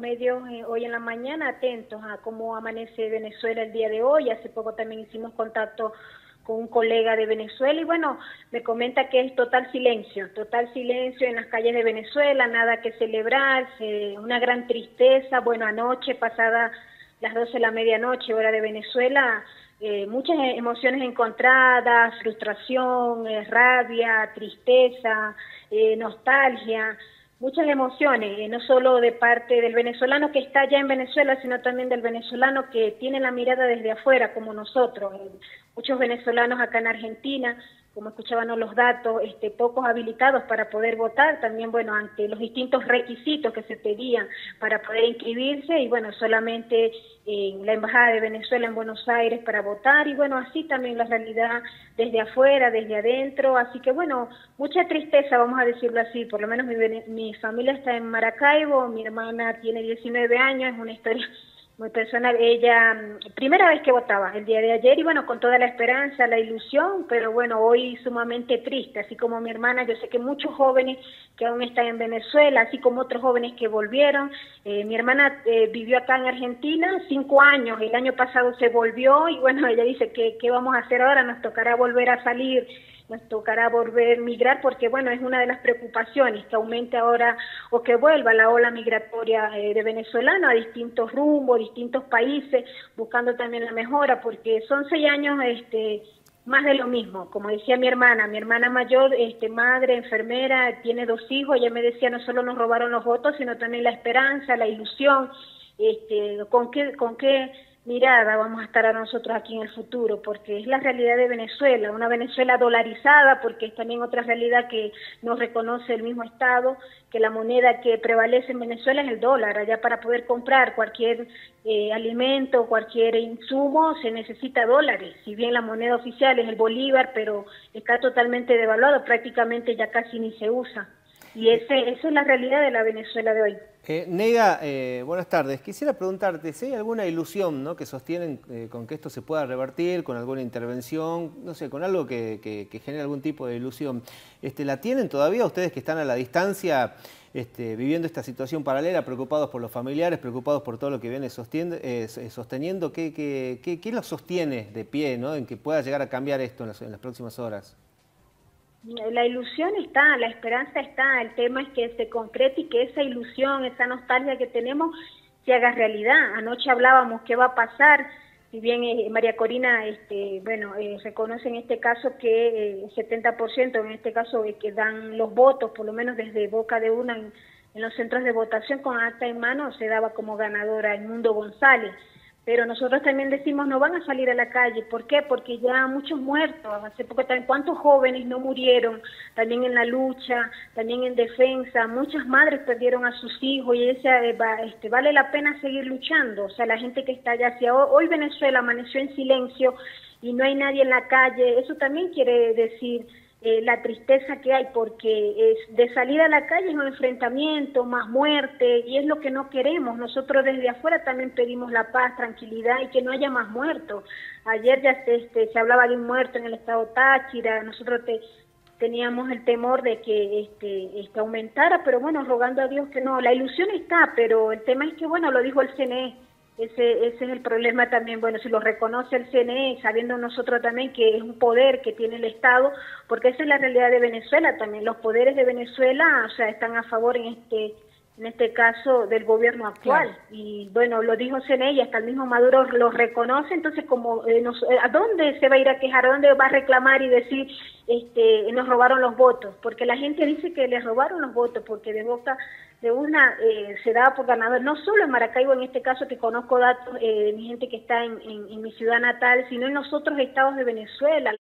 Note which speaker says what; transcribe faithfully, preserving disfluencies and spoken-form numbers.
Speaker 1: medios eh, hoy en la mañana atentos a cómo amanece Venezuela el día de hoy. Hace poco también hicimos contacto con un colega de Venezuela y bueno, me comenta que es total silencio, total silencio en las calles de Venezuela, nada que celebrar, eh, una gran tristeza. Bueno, anoche, pasada las doce de la medianoche, hora de Venezuela, eh, muchas emociones encontradas, frustración, eh, rabia, tristeza, eh, nostalgia, muchas emociones, eh, no solo de parte del venezolano que está allá en Venezuela, sino también del venezolano que tiene la mirada desde afuera, como nosotros. Eh, muchos venezolanos acá en Argentina, como escuchábamos los datos, este, pocos habilitados para poder votar, también, bueno, ante los distintos requisitos que se pedían para poder inscribirse, y bueno, solamente en la Embajada de Venezuela en Buenos Aires para votar, y bueno, así también la realidad desde afuera, desde adentro, así que bueno, mucha tristeza, vamos a decirlo así. Por lo menos mi, mi familia está en Maracaibo, mi hermana tiene diecinueve años, es una historia muy personal. Ella, primera vez que votaba el día de ayer, y bueno, con toda la esperanza, la ilusión, pero bueno, hoy sumamente triste, así como mi hermana. Yo sé que muchos jóvenes que aún están en Venezuela, así como otros jóvenes que volvieron. Eh, mi hermana eh, vivió acá en Argentina cinco años, el año pasado se volvió, y bueno, ella dice que qué vamos a hacer ahora, nos tocará volver a salir, nos tocará volver a migrar, porque bueno, es una de las preocupaciones, que aumente ahora o que vuelva la ola migratoria eh, de venezolanos a distintos rumbos, distintos países, buscando también la mejora, porque son seis años este más de lo mismo. Como decía mi hermana, mi hermana mayor, este madre, enfermera, tiene dos hijos, ella me decía, no solo nos robaron los votos, sino también la esperanza, la ilusión, este con qué, con qué mirada vamos a estar a nosotros aquí en el futuro, porque es la realidad de Venezuela, una Venezuela dolarizada, porque es también otra realidad que nos reconoce el mismo Estado, que la moneda que prevalece en Venezuela es el dólar. Allá para poder comprar cualquier eh, alimento, cualquier insumo, se necesita dólares, si bien la moneda oficial es el bolívar, pero está totalmente devaluado, prácticamente ya casi ni se usa. Y ese, esa es la realidad de la Venezuela de hoy.
Speaker 2: Eh, Nega, eh, buenas tardes. Quisiera preguntarte si hay alguna ilusión, ¿no?, que sostienen eh, con que esto se pueda revertir, con alguna intervención, no sé, con algo que, que, que genere algún tipo de ilusión. Este, ¿La tienen todavía ustedes que están a la distancia, este, viviendo esta situación paralela, preocupados por los familiares, preocupados por todo lo que viene eh, sosteniendo? ¿Qué, qué, qué, qué los sostiene de pie, ¿no?, en que pueda llegar a cambiar esto en las, en las próximas horas?
Speaker 1: La ilusión está, la esperanza está, el tema es que se concrete y que esa ilusión, esa nostalgia que tenemos se haga realidad. Anoche hablábamos qué va a pasar, si bien eh, María Corina, este, bueno, eh, reconoce en este caso que eh, el setenta por ciento, en este caso eh, que dan los votos, por lo menos desde boca de una en, en los centros de votación con acta en mano, se daba como ganadora Edmundo González. Pero nosotros también decimos, no van a salir a la calle. ¿Por qué? Porque ya muchos muertos. Hace poco también, ¿cuántos jóvenes no murieron? También en la lucha, también en defensa. Muchas madres perdieron a sus hijos y ese, este, vale la pena seguir luchando. O sea, la gente que está allá, si hoy Venezuela amaneció en silencio y no hay nadie en la calle, eso también quiere decir Eh, la tristeza que hay, porque es de salir a la calle es un enfrentamiento, más muerte, y es lo que no queremos. Nosotros desde afuera también pedimos la paz, tranquilidad y que no haya más muertos. Ayer ya este, se hablaba de un muerto en el estado Táchira, nosotros te, teníamos el temor de que este, este aumentara, pero bueno, rogando a Dios que no. La ilusión está, pero el tema es que, bueno, lo dijo el C N E, Ese, ese es el problema también. Bueno, si lo reconoce el C N E, sabiendo nosotros también que es un poder que tiene el Estado, porque esa es la realidad de Venezuela también. Los poderes de Venezuela, o sea, están a favor en este en este caso del gobierno actual. Claro. Y bueno, lo dijo C N E y hasta el mismo Maduro lo reconoce. Entonces, como eh, nos, ¿a dónde se va a ir a quejar? ¿A dónde va a reclamar y decir este nos robaron los votos? Porque la gente dice que les robaron los votos, porque de boca de una eh, se daba por ganador, no solo en Maracaibo, en este caso que conozco datos eh, de mi gente que está en, en, en mi ciudad natal, sino en los otros estados de Venezuela.